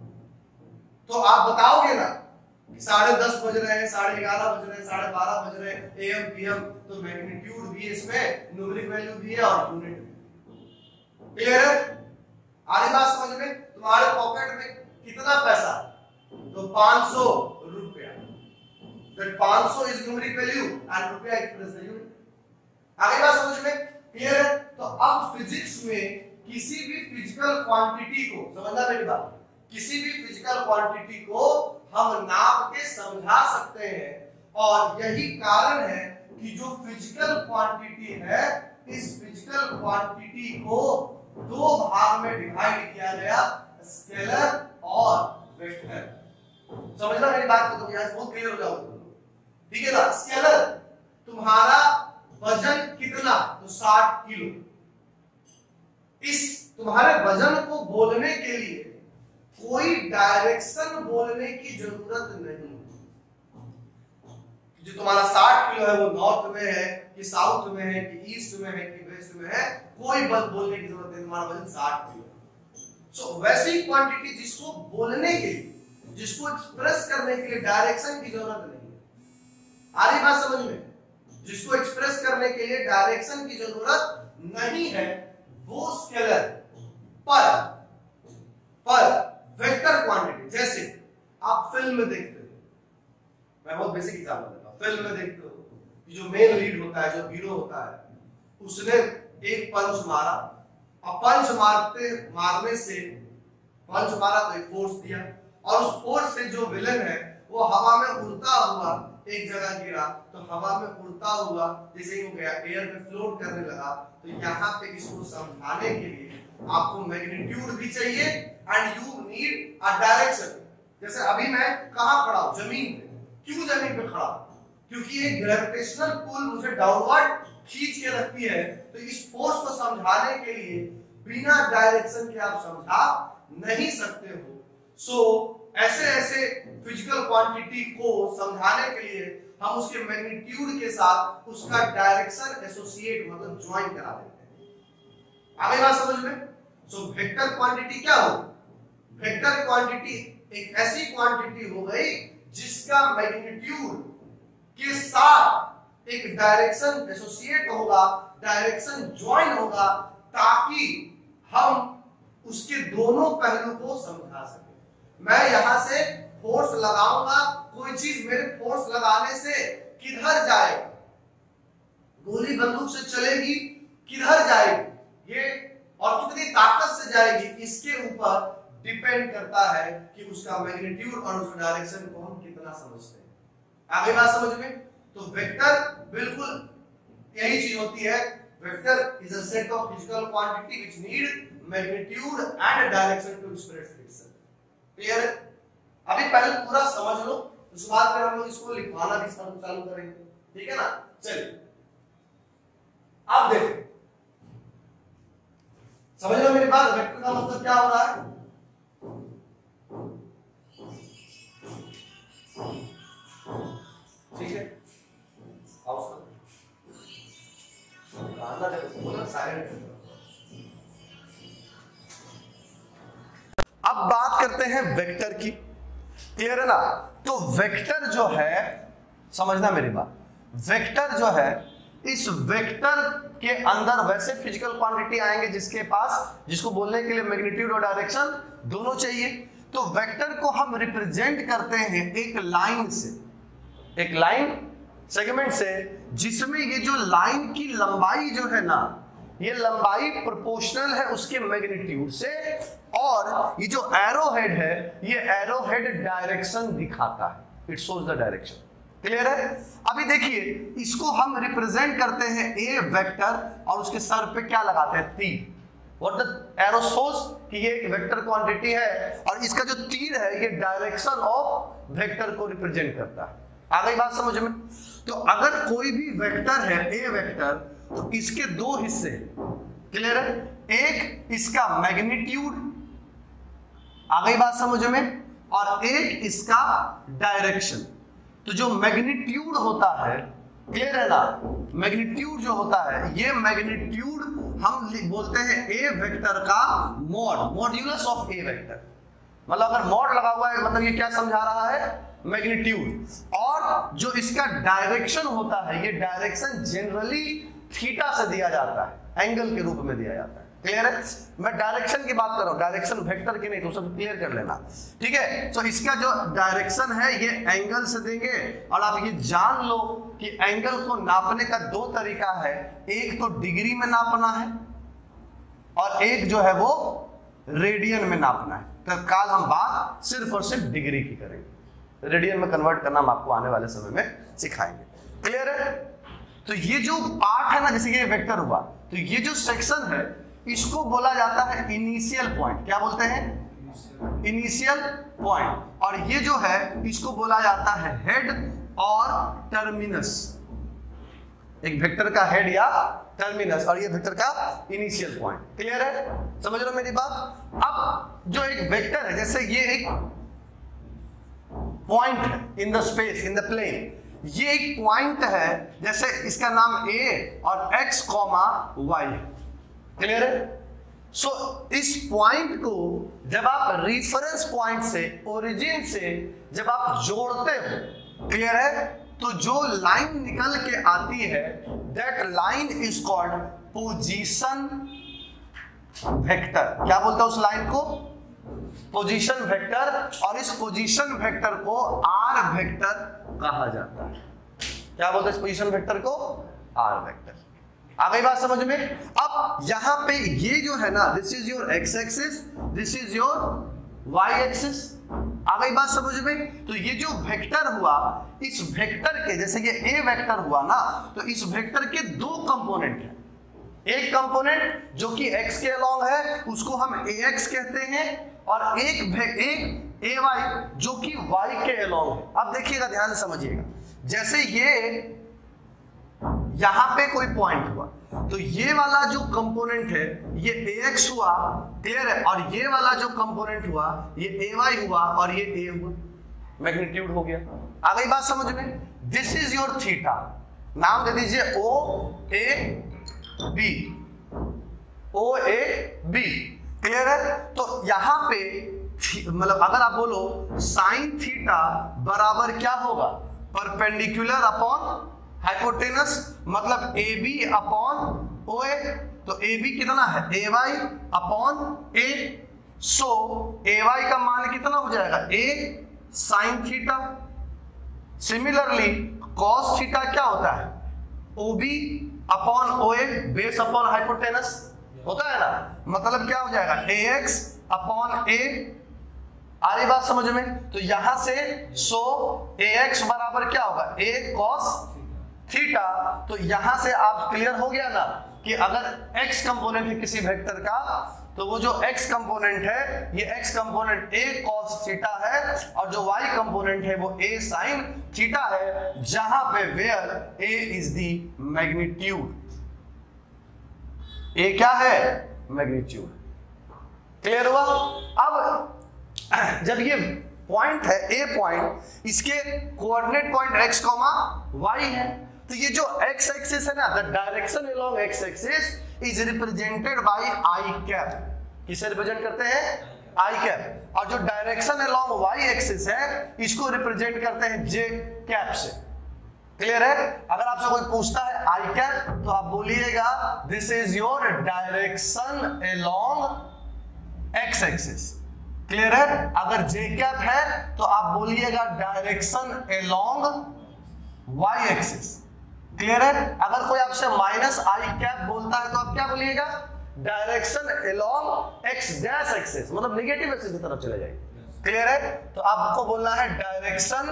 तो आप बताओगे ना कि साढ़े दस बज रहे हैं, साढ़े ग्यारह बज रहे हैं, साढ़े बारह बज रहे हैं, एएम पीएम, तो मैग्नीट्यूड भी इसमें, न्यूमेरिक वैल्यू भी है और यूनिट भी, क्लियर है। आगे बात समझ में, तुम्हारे पॉकेट में कितना पैसा, तो पाँच सौ रुपया, दैट पाँच सौ इज न्यूमेरिक वैल्यू एंड रुपया एक्सप्रेस द यूनिट। आगे बात समझ में, क्लियर है। तो अब फिजिक्स में किसी भी फिजिकल क्वांटिटी को, समझना मेरी बात, किसी भी फिजिकल क्वांटिटी को हम नाप के समझा सकते हैं। और यही कारण है कि जो फिजिकल क्वांटिटी है, इस फिजिकल क्वांटिटी को दो भाग में डिवाइड किया गया, स्केलर और वेक्टर। समझना मेरी बात को, तो यहां बहुत क्लियर हो जाओगे, ठीक है ना। स्केलर, तुम्हारा वजन कितना, तो साठ किलो। इस तुम्हारे वजन को बोलने के लिए कोई डायरेक्शन बोलने की जरूरत नहीं। जो तुम्हारा साठ किलो है वो नॉर्थ में है कि साउथ में है कि ईस्ट में है कि वेस्ट में है, कोई बल बोलने की जरूरत नहीं, तुम्हारा वजन साठ किलो। सो वैसी क्वांटिटी जिसको बोलने के लिए, जिसको एक्सप्रेस करने के लिए डायरेक्शन की जरूरत नहीं है। आ रही बात समझ में, जिसको एक्सप्रेस करने के लिए डायरेक्शन की जरूरत नहीं है, वो स्केलर। पर पर वेक्टर क्वांटिटी, जैसे आप फिल्म में देखते हो, मैं बहुत बेसिक एग्जांपल देता हूं, फिल्म में देखते हो कि जो मेन लीड होता है, जो हीरो होता है, उसने एक पंच मारा, और पंच मारते मारने से पंच मारा तो एक फोर्स दिया, और उस फोर्स से जो विलन है वो हवा में उड़ता हुआ एक जगह गिरा, तो हवा में उड़ता हुआ जैसे ही हो गया, एयर में फ्लोट करने लगा। तो यहाँ पे इसको समझाने के लिए आपको मैग्नीट्यूड भी चाहिए and you need a direction. जैसे अभी मैं कहाँ खड़ा हूँ, जमीन पे। क्यों जमीन पे खड़ा? क्योंकि एक ग्रेविटेशनल पुल मुझे डाउनवर्ड खींच के रखती है। तो इस फोर्स को समझाने के लिए बिना डायरेक्शन के आप समझा नहीं सकते हो। सो so, ऐसे ऐसे फिजिकल क्वांटिटी को समझाने के लिए हम उसके मैग्नीट्यूड के साथ उसका डायरेक्शन एसोसिएट मतलब ज्वाइन करा देते हैं। आगे बात समझ में। सो वेक्टर क्वांटिटी क्या हो, वेक्टर क्वांटिटी एक ऐसी क्वांटिटी हो गई जिसका मैग्नीट्यूड के साथ एक डायरेक्शन एसोसिएट होगा, डायरेक्शन ज्वाइन होगा, ताकि हम उसके दोनों पहलू को समझा सके। मैं यहां से फोर्स लगाऊंगा, कोई चीज मेरे फोर्स लगाने से किधर जाएगी, गोली बंदूक से चलेगी किधर जाएगी ये और कितनी ताकत से जाएगी, इसके ऊपर डिपेंड करता है कि उसका मैग्नीट्यूड और उस डायरेक्शन को हम कितना समझते हैं। आगे बात समझ में। तो वेक्टर बिल्कुल यही चीज होती है, vector is a set of physical quantity which need magnitude and direction to express itself. Clear है? अभी पहले पूरा समझ लो, उसके बाद फिर हम लोग इसको लिखवाना भी चालू करेंगे, ठीक है ना। चलिए अब देखो, समझ लो मेरी बात, वेक्टर का मतलब क्या हो रहा है। ठीक है, अब बात करते हैं वेक्टर की। क्लियर है ना। तो वेक्टर जो है, समझना मेरी बात, वेक्टर जो है, इस वेक्टर के अंदर वैसे फिजिकल क्वांटिटी आएंगे जिसके पास, जिसको बोलने के लिए मैग्नीट्यूड और डायरेक्शन दोनों चाहिए। तो वेक्टर को हम रिप्रेजेंट करते हैं एक लाइन से, एक लाइन सेगमेंट से, जिसमें ये जो लाइन की लंबाई जो है ना, ये लंबाई प्रोपोर्शनल है उसके मैग्नीट्यूड से, और ये जो एरो हेड है, ये एरो हेड डायरेक्शन दिखाता है, it shows the direction. Clear है। अभी देखिए, इसको हम रिप्रेजेंट करते हैं ए वेक्टर, और उसके सर पे क्या लगाते हैं, तीर। व्हाट द एरो शोज कि ये एक वेक्टर क्वांटिटी है, और इसका जो तीर है ये डायरेक्शन ऑफ वेक्टर को रिप्रेजेंट करता है। आ गई बात समझ में। तो अगर कोई भी वेक्टर है ए वेक्टर, तो इसके दो हिस्से, क्लियर है, एक इसका मैग्नीट्यूड, आ गई बात समझ में, और एक इसका डायरेक्शन। तो जो मैग्नीट्यूड होता है, क्लियर है ना, मैग्नीट्यूड जो होता है, ये मैग्नीट्यूड हम बोलते हैं ए वेक्टर का mod, modulus of a vector. मतलब अगर मॉड लगा हुआ है, मतलब ये क्या समझा रहा है, मैग्नीट्यूड। और जो इसका डायरेक्शन होता है, ये डायरेक्शन जनरली थीटा से दिया जाता है, एंगल के रूप में दिया जाता है। क्लियर है। मैं डायरेक्शन की बात कर रहा हूं, डायरेक्शन वेक्टर की नहीं, तो सब क्लियर कर लेना। ठीक है। तो इसका जो डायरेक्शन है ये एंगल से देंगे, और आप ये जान लो कि एंगल को नापने का दो तरीका है, एक तो डिग्री में नापना है, और एक जो है वो रेडियन में नापना है। तत्काल हम बात सिर्फ और सिर्फ डिग्री की करेंगे, रेडियन में कन्वर्ट करना हम आपको आने वाले समय में सिखाएंगे। क्लियर है। तो ये जो पार्ट है ना, जैसे ये वेक्टर हुआ, तो ये जो सेक्शन है इसको बोला जाता है इनिशियल पॉइंट। क्या बोलते हैं, इनिशियल पॉइंट। और ये जो है इसको बोला जाता है हेड और टर्मिनस। एक वेक्टर का हेड या टर्मिनस, और ये वेक्टर का इनिशियल पॉइंट। क्लियर है, समझ लो मेरी बात। अब जो एक वेक्टर है, जैसे ये एक पॉइंट है in the space, in the plane, ये एक पॉइंट है, जैसे इसका नाम ए और एक्स कॉमा वाई है। क्लियर है। सो so, इस पॉइंट को जब आप रेफरेंस पॉइंट से, ओरिजिन से जब आप जोड़ते हो, क्लियर है, तो जो लाइन निकल के आती है, that line is called position vector. क्या बोलते हैं उस लाइन को, पोजीशन वेक्टर। और इस पोजीशन वेक्टर को आर वेक्टर कहा जाता है। क्या बोलते हैं इस पोजीशन वेक्टर को, आर वेक्टर। आ गई बात समझ में। अब यहां पे ये जो है ना, this is your x axis, this is your y axis. आ गई बात समझ में। तो ये जो वेक्टर हुआ, इस वेक्टर के, जैसे ये ए वेक्टर हुआ ना, तो इस वेक्टर के दो कंपोनेंट हैं। एक कंपोनेंट जो कि x के अलोंग है, उसको हम ax कहते हैं, और एक एक ay जो कि y के अलोंग है। अब देखिएगा, ध्यान से समझिएगा। जैसे ये यहां पे कोई पॉइंट हुआ, तो ये वाला जो कंपोनेंट है ये ax हुआ, क्लियर है, और ये वाला जो कंपोनेंट हुआ ये ay हुआ, और ये a हुआ, मैग्नीट्यूड हो गया। आ गई बात समझ में। दिस इज योर थीटा, नाम दे दीजिए O A B. O A B. Clear है? तो यहां पे मतलब अगर आप बोलो साइन थीटा बराबर क्या होगा, परपेंडिकुलर अपॉन हाइपोटेनस, मतलब ए बी अपॉन ओ ए। तो ए बी कितना है, a y upon a. So a y का मान कितना हो जाएगा, a sine theta. Similarly cos theta क्या होता है, O B upon O A, base upon hypotenuse होता है ना, मतलब क्या हो जाएगा, ए एक्स अपॉन ए। आ रही बात समझ में? तो यहां से सो ए एक्स बराबर क्या होगा, ए कॉस थीटा। तो यहां से आप क्लियर हो गया ना कि अगर x कंपोनेंट है किसी वेक्टर का, तो वो जो x कंपोनेंट है, ये x component a cos theta है, और जो y कंपोनेंट है वो a sin थीटा है, जहां पे where a is the magnitude. a क्या है, मैग्नीट्यूड। क्लियर हुआ? अब जब ये पॉइंट है a पॉइंट, इसके कोऑर्डिनेट पॉइंट x, y है, तो ये जो x एक्सिस है ना, the direction along x axis is represented by i cap. किसे रिप्रेजेंट करते हैं, i कैप। और जो डायरेक्शन अलोंग y एक्सिस है, इसको रिप्रेजेंट करते हैं j कैप से। क्लियर है? अगर आपसे कोई पूछता है i कैप, तो आप बोलिएगा this is your direction along x axis. Clear है? अगर j कैप है तो आप बोलिएगा direction along y axis. Clear है? अगर कोई आपसे माइनस आई कैप बोलता है तो आप क्या बोलिएगा, direction along x dash axis, मतलब नेगेटिव एक्सिस की तरफ चले जाएंगे। क्लियर है? तो आपको बोलना है direction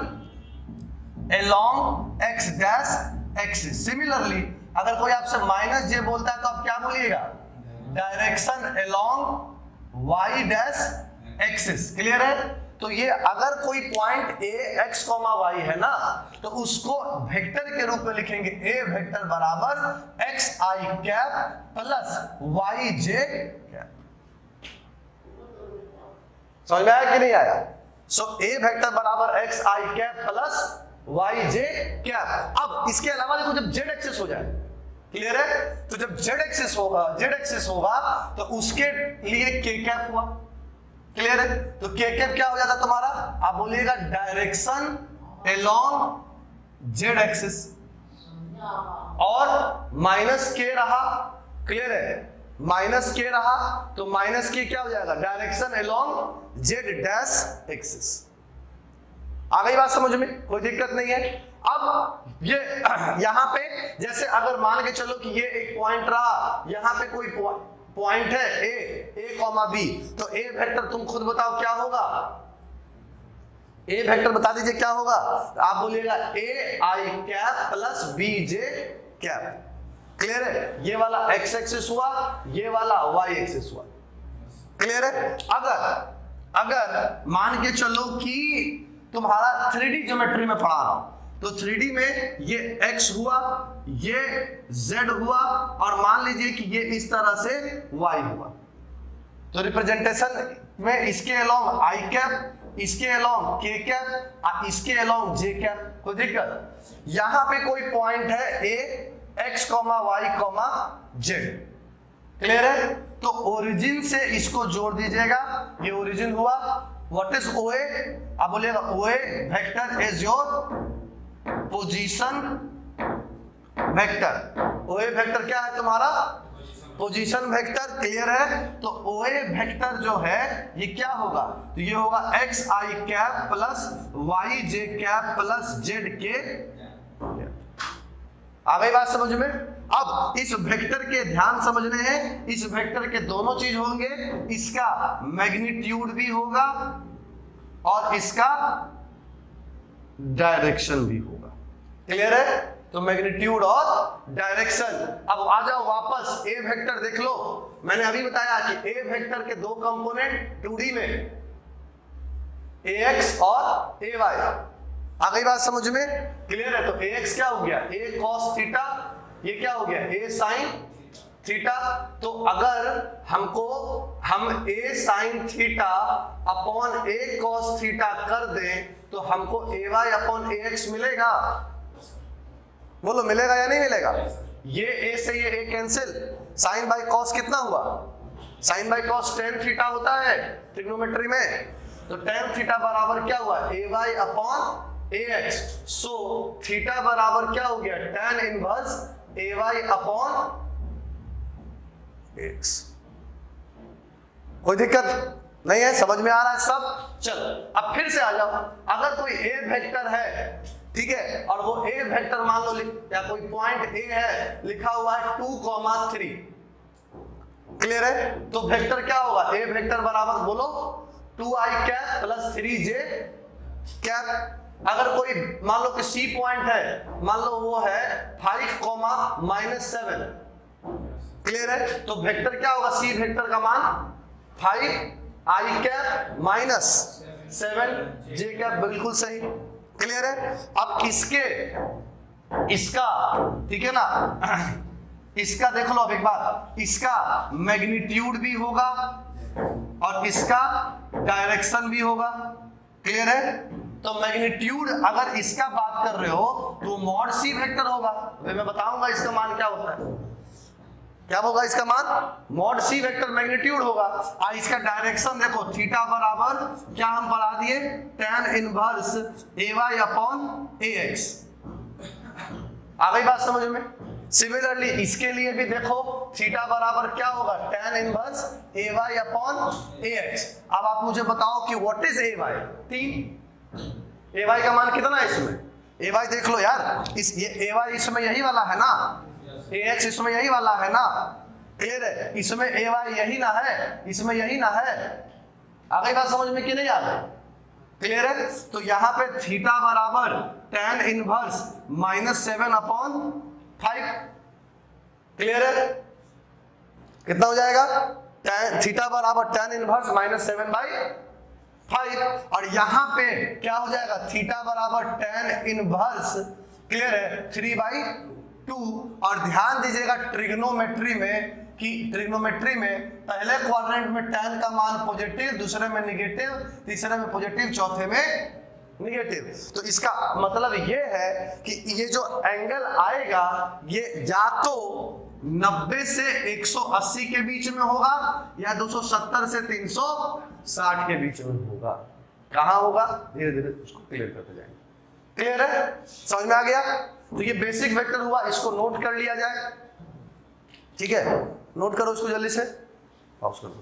along x dash axis. Similarly अगर कोई आपसे माइनस जे बोलता है तो आप क्या बोलिएगा, direction along y dash axis. Clear है? तो ये अगर कोई पॉइंट a x, y है ना, तो उसको वेक्टर के रूप में लिखेंगे, a वेक्टर बराबर x i cap plus y j cap. समझ में आया कि नहीं आया? सो so, a वेक्टर बराबर x i cap plus y j cap. अब इसके अलावा देखो, जब z एक्सिस हो जाए, क्लियर है, तो जब z एक्सिस होगा, z एक्सिस होगा तो उसके लिए k कैप हुआ। क्लियर है? तो k कैप क्या हो जाता तुम्हारा, आप बोलिएगा डायरेक्शन अलोंग z एक्सिस, और माइनस k रहा। क्लियर है? माइनस k रहा तो माइनस k क्या हो जाएगा, direction along z dash axis. आ गई बात समझ में? कोई दिक्कत नहीं है। अब ये यहां पे जैसे अगर मान के चलो कि ये एक पॉइंट रहा, यहां पे कोई पॉइंट है a, a कॉमा b, तो a वेक्टर तुम खुद बताओ क्या होगा, a वेक्टर बता दीजिए क्या होगा। आप बोलिएगा a i cap plus b j cap. Clear है? ये वाला x एक्सिस हुआ, ये वाला y एक्सिस हुआ। क्लियर है? अगर अगर मान के चलो कि तुम्हारा थ्री डी ज्योमेट्री में पढ़ा रहा हूं, तो थ्री डी में ये x हुआ, ये z हुआ, और मान लीजिए कि ये इस तरह से y हुआ, तो रिप्रेजेंटेशन में इसके अलोंग i कैप, इसके अलोंग k कैप, इसके अलोंग j कैप। कोई दिक्कत? यहां पे कोई पॉइंट है a, x, y, z। Clear है? तो ओरिजिन से इसको जोड़ दीजिएगा, ये ओरिजिन हुआ। What is O A? आप बोलिएगा O A vector is your position vector. O A vector क्या है तुम्हारा, पोजीशन वेक्टर। क्लियर है? तो O A वेक्टर जो है ये क्या होगा, तो ये होगा x i cap plus y j cap plus z k। आ गई बात समझ में? अब इस वेक्टर के ध्यान समझने हैं, इस वेक्टर के दोनों चीज होंगे, इसका मैग्नीट्यूड भी होगा और इसका डायरेक्शन भी होगा। क्लियर है? तो मैग्नीट्यूड और डायरेक्शन। अब आ जाओ वापस, ए वेक्टर देख लो। मैंने अभी बताया कि ए वेक्टर के दो कंपोनेंट टू डी में, ए एक्स और ए वाई। आ गई बात समझ में? क्लियर है? तो ए एक्स क्या हो गया, ए कॉस थीटा, ये क्या हो गया, ए साइन थीटा। तो अगर हमको हम a sine theta upon a cos theta कर दें, तो हमको a y upon a x मिलेगा। बोलो मिलेगा या नहीं मिलेगा? ये ए से ये a cancel, sine by cos कितना हुआ? Sine by cos tan theta होता है ट्रिग्नोमेट्री में, तो टेन थीटा बराबर क्या हुआ? A y upon a x. So theta बराबर क्या हो गया? Tan inverse a y upon x. कोई दिक्कत नहीं है? समझ में आ रहा है सब? चल अब फिर से आ जाओ। अगर कोई ए वेक्टर है, ठीक है, और वो ए वेक्टर मान लो या कोई पॉइंट ए है, लिखा हुआ है टू कॉमा थ्री, क्लियर है? तो वेक्टर क्या होगा? ए वेक्टर बराबर बोलो two i cap plus three j cap. अगर कोई मान लो कि सी पॉइंट है, मान लो वो है five comma minus seven, clear है? तो वेक्टर क्या होगा? सी वेक्टर का मान five i cap minus seven j cap, बिल्कुल सही, क्लियर है? अब इसके इसका, ठीक है ना, इसका देख लो अब एक बार, इसका मैग्नीट्यूड भी होगा और इसका डायरेक्शन भी होगा, क्लियर है? तो मैग्नीट्यूड अगर इसका बात कर रहे हो तो मॉड सी वेक्टर होगा। मैं बताऊंगा इसका मान क्या होता है, क्या होगा इसका मान? मॉड सी वेक्टर मैग्नीट्यूड होगा। और इसका डायरेक्शन देखो, थीटा बराबर क्या हम पढ़ा दिए? tan inverse a y upon a x. आ गई बात समझ में? सिमिलरली इसके लिए भी देखो, थीटा बराबर क्या होगा? tan inverse a y upon a x. अब आप मुझे बताओ कि व्हाट इज ए वाई? तीन। ए वाई का मान कितना है इसमें? ए वाई देख लो यार, इस ये ए वाई इसमें यही वाला है ना, ए एक्स इसमें यही वाला है ना, क्लियर है? इसमें ए वाई यही ना है, इसमें यही ना है। आ गई बात समझ में कि नहीं आ गई? क्लियर है? तो यहाँ पे थीटा बराबर tan inverse minus seven upon five, clear है? कितना हो जाएगा? tan थीटा बराबर tan inverse minus seven by five, और यहाँ पे क्या हो जाएगा? थीटा बराबर tan इनवर्स, क्लियर है, थ्री बाई टू। और ध्यान दीजिएगा ट्रिग्नोमेट्री में कि ट्रिग्नोमेट्री में पहले क्वाड्रेंट में tan का मान पॉजिटिव, दूसरे में निगेटिव, तीसरे में पॉजिटिव, चौथे में निगेटिव। तो इसका मतलब ये है कि ये जो एंगल आएगा ये या तो नब्बे से एक सौ अस्सी के बीच में होगा या दो सौ सत्तर से तीन सौ साठ के बीच में होगा। कहां होगा? धीरे धीरे उसको क्लियर करते जाएंगे। क्लियर है? समझ में आ गया? तो ये बेसिक वेक्टर हुआ, इसको नोट कर लिया जाए, ठीक है? नोट करो इसको जल्दी से, पॉज कर दो।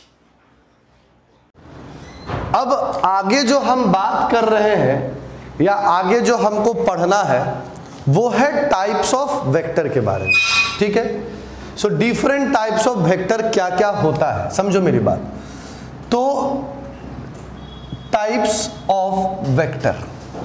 अब आगे जो हम बात कर रहे हैं या आगे जो हमको पढ़ना है वो है टाइप्स ऑफ वेक्टर के बारे में, ठीक है? So different types of vector क्या क्या होता है, समझो मेरी बात। तो टाइप्स ऑफ वेक्टर,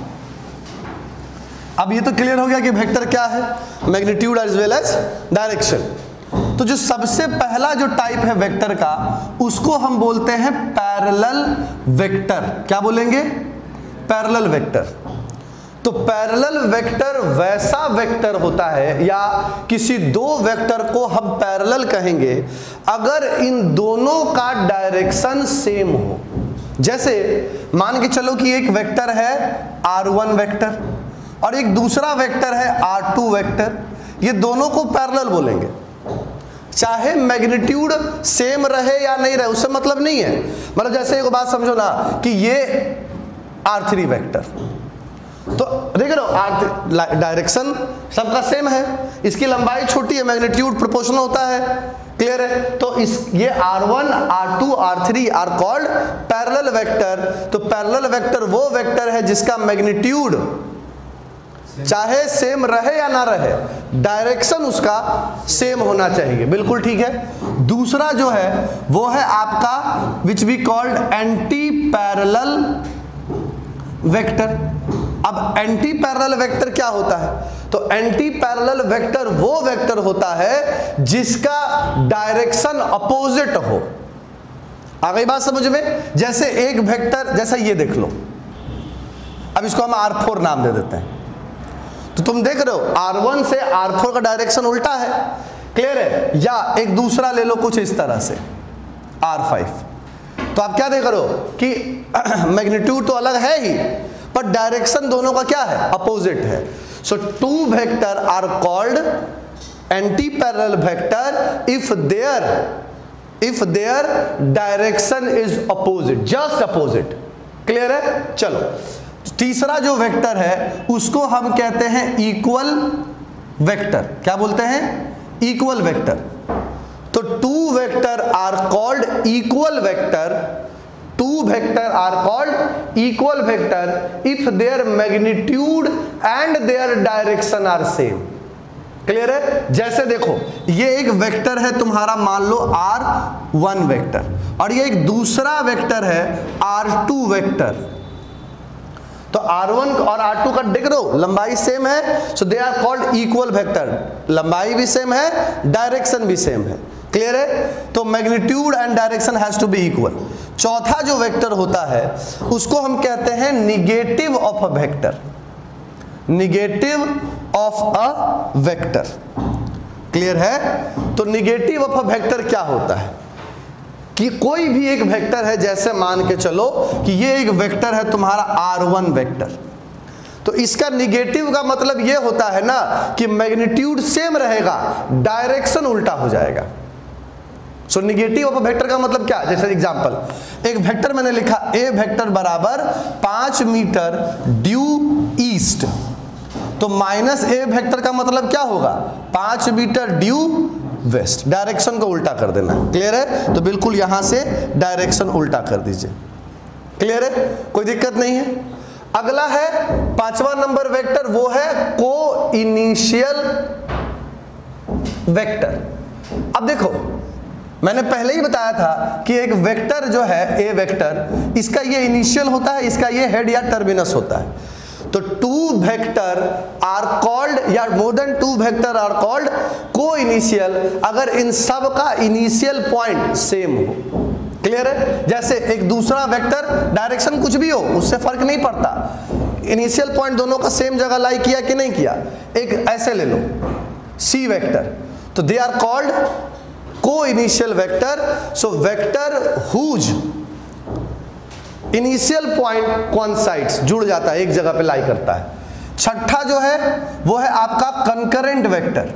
अब ये तो क्लियर हो गया कि वेक्टर क्या है, magnitude as well as direction. तो जो सबसे पहला जो टाइप है वेक्टर का उसको हम बोलते हैं पैरेलल वेक्टर। क्या बोलेंगे? Parallel vector. तो पैरेलल वेक्टर वैसा वेक्टर होता है या किसी दो वेक्टर को हम पैरेलल कहेंगे अगर इन दोनों का डायरेक्शन सेम हो। जैसे मान के चलो कि एक वेक्टर है आर वन वेक्टर और एक दूसरा वेक्टर है आर टू वेक्टर, ये दोनों को पैरेलल बोलेंगे। चाहे मैग्नीट्यूड सेम रहे या नहीं रहे उससे मतलब नहीं है। मतलब जैसे एक बात समझो ना कि ये आर थ्री वेक्टर, तो देख रहे हो आर डायरेक्शन सबका सेम है, इसकी लंबाई छोटी है, मैग्नीट्यूड प्रोपोर्शनल होता है, क्लियर है? तो इस ये r one, r two, r three are called parallel vector. तो पैरेलल वेक्टर वो वेक्टर है जिसका मैग्नीट्यूड चाहे सेम रहे या ना रहे, डायरेक्शन उसका सेम होना चाहिए। बिल्कुल ठीक है। दूसरा जो है वो है आपका which we called anti parallel vector. अब एंटी पैरेलल वेक्टर क्या होता है? तो एंटी पैरेलल वेक्टर वो वेक्टर होता है जिसका डायरेक्शन अपोजिट हो। आ गई बात समझ में? जैसे एक वेक्टर, जैसा ये देख लो, अब इसको हम आर फोर नाम दे देते हैं। तो तुम देख रहे हो आर वन से आर फोर का डायरेक्शन उल्टा है, क्लियर है? या एक दूसरा ले लो कुछ इस तरह से आर फाइव, तो आप क्या देख रहे हो कि मैग्नीट्यूड तो अलग है ही पर डायरेक्शन दोनों का क्या है? अपोजिट है। So two vector are called anti parallel vector if their if their direction is opposite, just opposite. Clear है? चलो तीसरा जो वेक्टर है उसको हम कहते हैं इक्वल वेक्टर। क्या बोलते हैं? Equal vector. तो two vector are called equal vector, two vector are called equal vector if their magnitude and their direction are same. Clear है? जैसे देखो ये एक वेक्टर है तुम्हारा, मान लो आर वन वेक्टर, और ये एक दूसरा वेक्टर है आर टू वेक्टर। तो आर वन और आर टू का देख लो लंबाई सेम है, so they are called equal vector. लंबाई भी सेम है, डायरेक्शन भी सेम है। क्लियर है? तो magnitude and direction has to be equal. चौथा जो वेक्टर होता है उसको हम कहते हैं negative of a vector, negative of a vector. Clear है? तो निगेटिव ऑफ अ वेक्टर क्या होता है कि कोई भी एक वेक्टर है, जैसे मान के चलो कि ये एक वेक्टर है तुम्हारा आर वन वेक्टर, तो इसका निगेटिव का मतलब ये होता है ना कि मैग्नीट्यूड सेम रहेगा, डायरेक्शन उल्टा हो जाएगा। So negative of a vector का मतलब क्या? जैसे एग्जांपल, एक वेक्टर मैंने लिखा ए वेक्टर बराबर पांच मीटर ड्यू ईस्ट, तो माइनस ए वेक्टर का मतलब क्या होगा? पांच मीटर ड्यू वेस्ट। डायरेक्शन को उल्टा कर देना। क्लियर है? तो बिल्कुल यहां से डायरेक्शन उल्टा कर दीजिए। क्लियर है? कोई दिक्कत नहीं है। अगला है पांचवा नंबर वेक्टर, वो है को इनिशियल वेक्टर। अब देखो मैंने पहले ही बताया था कि एक वेक्टर जो है ए वेक्टर, इसका ये इनिशियल होता है, इसका ये हेड या टर्मिनस होता है। तो टू वेक्टर आर कॉल्ड, या more than two vector are called coinitial अगर इन सब का इनिशियल पॉइंट सेम हो। क्लियर है? जैसे एक दूसरा वेक्टर, डायरेक्शन कुछ भी हो उससे फर्क नहीं पड़ता, इनिशियल पॉइंट दोनों का सेम जगह लाई किया कि नहीं किया। एक ऐसे ले लो सी वेक्टर, तो they are called coinitial vector. So vector whose initial point coincides, जुड़ जाता है, एक जगह पे लाई करता है। छठा जो है वो है आपका कंकरेंट वेक्टर।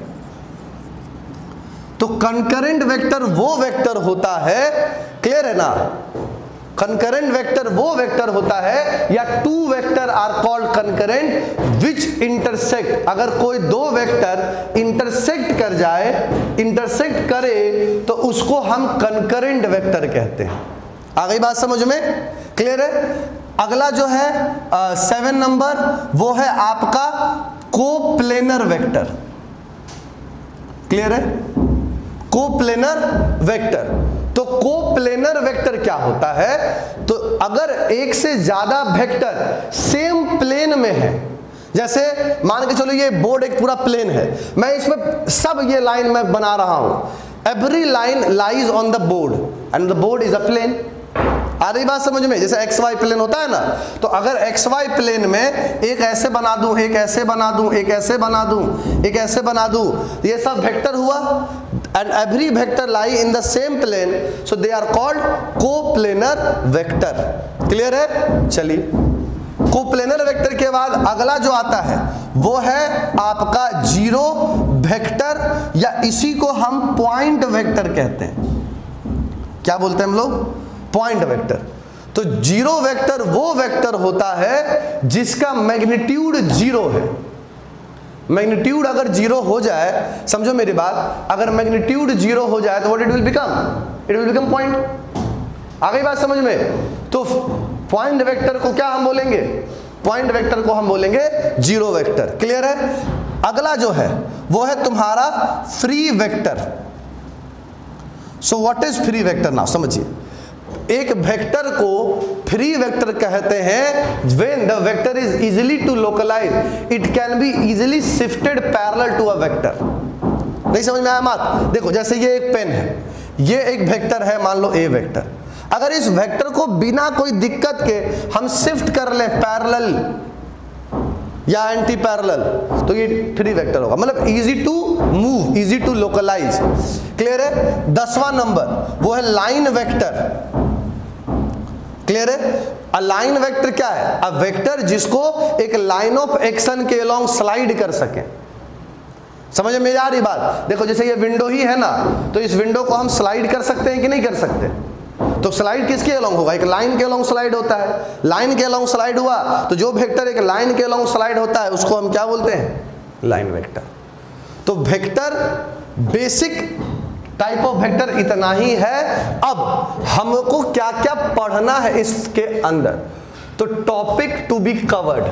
तो कंकरेंट वेक्टर वो वेक्टर होता है, क्लियर है ना, कंकरेंट वेक्टर वो वेक्टर होता है, या two vector are called concurrent which intersect, अगर कोई दो वेक्टर इंटरसेक्ट कर जाए, इंटरसेक्ट करे तो उसको हम कंकरेंट वेक्टर कहते हैं। आ गई बात समझ में? क्लियर है? अगला जो है सेवन नंबर, वो है आपका कोप्लेनर वेक्टर। क्लियर है? Coplanar vector. तो कोप्लेनर वेक्टर क्या होता है? तो अगर एक से ज्यादा वेक्टर सेम प्लेन में है, जैसे मान के चलो ये बोर्ड एक पूरा प्लेन है, मैं इसमें सब ये लाइन मैं बना रहा हूं, every line lies on the board and the board is a plane. आ रही बात समझ में? जैसे एक्स वाई प्लेन होता है ना, तो अगर एक्स वाई प्लेन में एक ऐसे बना दूं, एक ऐसे बना दूं, एक ऐसे बना दूं, एक ऐसे बना दूं, ये सब वेक्टर हुआ, and every vector lie in the same plane, so they are called coplanar vector. Clear है? चलिए, कोप्लेनर वेक्टर के बाद अगला जो आता है वो है आपका जीरो वेक्टर, या इसी को हम पॉइंट वेक्टर कहते हैं। क्या बोलते हैं हम लोग? Point vector. तो जीरो वेक्टर वो वेक्टर होता है जिसका मैग्नीट्यूड जीरो है। मैग्नीट्यूड अगर जीरो हो जाए, समझो मेरी बात, अगर मैग्नीट्यूड जीरो हो जाए तो what it will become? It will become point. आ गई बात समझ में? तो पॉइंट वेक्टर को क्या हम बोलेंगे? पॉइंट वेक्टर को हम बोलेंगे जीरो वेक्टर। क्लियर है? अगला जो है वो है तुम्हारा free vector. So what is free vector? Now समझिए, एक वेक्टर को फ्री वेक्टर कहते हैं when the vector is easily to localize, it can be easily shifted parallel to a vector. नहीं समझ में आया बात? देखो जैसे ये एक पेन है, ये एक वेक्टर है, मान लो ए वेक्टर, अगर इस वेक्टर को बिना कोई दिक्कत के हम शिफ्ट कर लें पैरेलल या एंटी पैरेलल, तो ये फ्री वेक्टर होगा, मतलब easy to move, easy to localize. Clear है? दसवां नंबर वो है लाइन वेक्टर। क्लियर है? अ लाइन वेक्टर क्या है? अ वेक्टर जिसको एक लाइन ऑफ एक्शन के अलोंग स्लाइड कर सके। समझ में आ रही बात? देखो जैसे ये विंडो ही है ना, तो इस विंडो को हम स्लाइड कर सकते हैं कि नहीं कर सकते? तो स्लाइड किसके अलोंग होगा? एक लाइन के अलोंग स्लाइड होता है। लाइन के अलोंग स्लाइड हुआ तो जो वेक्टर एक लाइन के अलोंग स्लाइड होता है उसको हम क्या बोलते हैं? Line vector. तो vector basic type of vector इतना ही है। अब हमको क्या क्या पढ़ना है इसके अंदर, तो topic to be covered,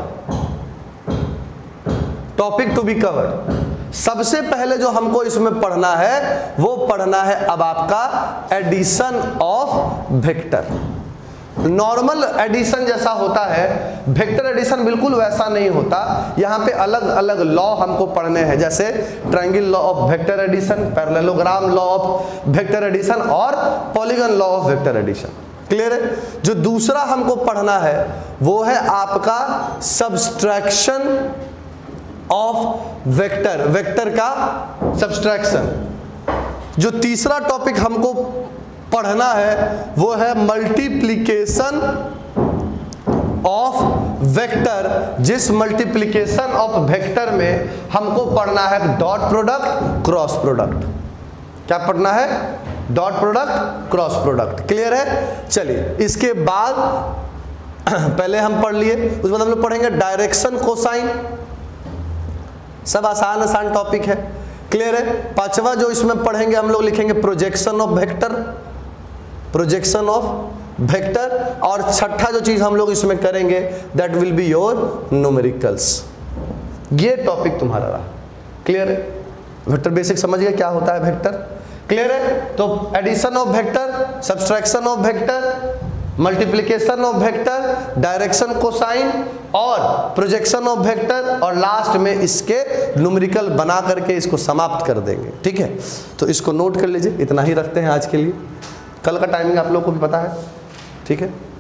topic to be covered. सबसे पहले जो हमको इसमें पढ़ना है वो पढ़ना है अब आपका addition of vector. Normal addition जैसा होता है, वेक्टर एडिशन बिल्कुल वैसा नहीं होता। यहाँ पे अलग अलग लॉ हमको पढ़ने हैं, जैसे triangle law of vector addition, parallelogram law of vector addition और polygon law of vector addition. Clear है? जो दूसरा हमको पढ़ना है वो है आपका सब्सट्रैक्शन ऑफ वेक्टर, वेक्टर का सब्सट्रैक्शन। जो तीसरा टॉपिक हमको पढ़ना है वो है मल्टीप्लिकेशन ऑफ वेक्टर, जिस मल्टीप्लिकेशन ऑफ वेक्टर में हमको पढ़ना है डॉट प्रोडक्ट, क्रॉस प्रोडक्ट। क्या पढ़ना है? Dot product, cross product. Clear है? चलिए इसके बाद पहले हम पढ़ लिए, उसके बाद हम लोग पढ़ेंगे डायरेक्शन कोसाइन। सब आसान आसान टॉपिक है। क्लियर है? पांचवा जो इसमें पढ़ेंगे हम लोग लिखेंगे projection of vector, projection of vector. और छठा जो चीज हम लोग इसमें करेंगे that will be your numericals. ये टॉपिक तुम्हारा रहा। क्लियर है? वेक्टर बेसिक समझ गए क्या होता है वेक्टर? क्लियर है? तो addition of vector, subtraction of vector, multiplication of vector, direction cosine और प्रोजेक्शन ऑफ वेक्टर, और लास्ट में इसके न्यूमेरिकल बना करके इसको समाप्त कर देंगे। ठीक है? तो इसको नोट कर लीजिए। इतना ही रखते हैं आज के लिए। कल का टाइमिंग आप लोगों को भी पता है। ठीक है?